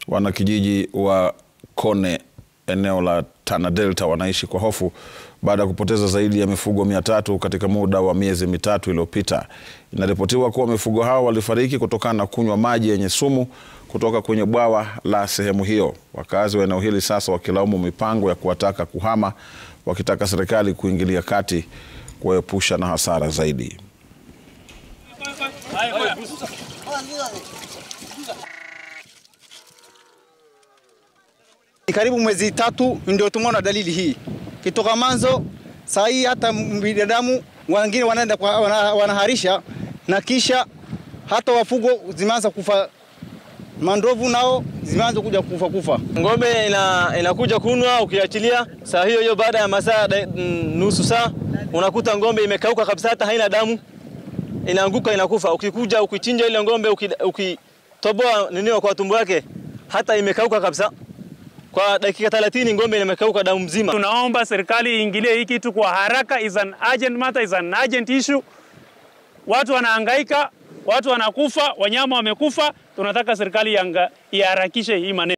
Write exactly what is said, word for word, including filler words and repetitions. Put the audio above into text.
Wanakijiji wa Kone eneo la Tana Delta wanaishi kwa hofu baada ya kupoteza zaidi ya mifugo mia tatu katika muda wa miezi mitatu iliyopita. Inaripotiwa kuwa mifugo hao walifariki kutokana na kunywa maji yenye sumu kutoka kwenye bwawa la sehemu hiyo. Wakazi wa eneo hili sasa wakilaumu mipango ya kuwataka kuhama, wakitaka serikali kuingilia kati kuepusha na hasara zaidi. Karibu mwezi tatu ndio tumeona dalili hii. Kitoka manzo saa hii hata binadamu wengine wanaenda wanaharisha, na kisha hata wafugo zimeanza kufa. Mandovu nao zimeanza kuja kufa kufa. Ngombe ina inakuja kunwa, ukiachilia saa hiyo hiyo baada ya masaa nusu saa unakuta ngombe imekauka kabisa, hata haina damu, inaanguka inakufa. Ukikuja ukichinja ile ngombe ukitoboa nini kwa tumbo yake, hata imekauka kabisa. Kwa dakika thelathini ngombe imekauka damu mzima. Tunaomba serikali iingilie hiki kitu kwa haraka. Is an urgent matter, is an urgent issue. Watu wanahangaika, watu wanakufa, wanyama wamekufa. Tunataka serikali iharakishe hii maneno.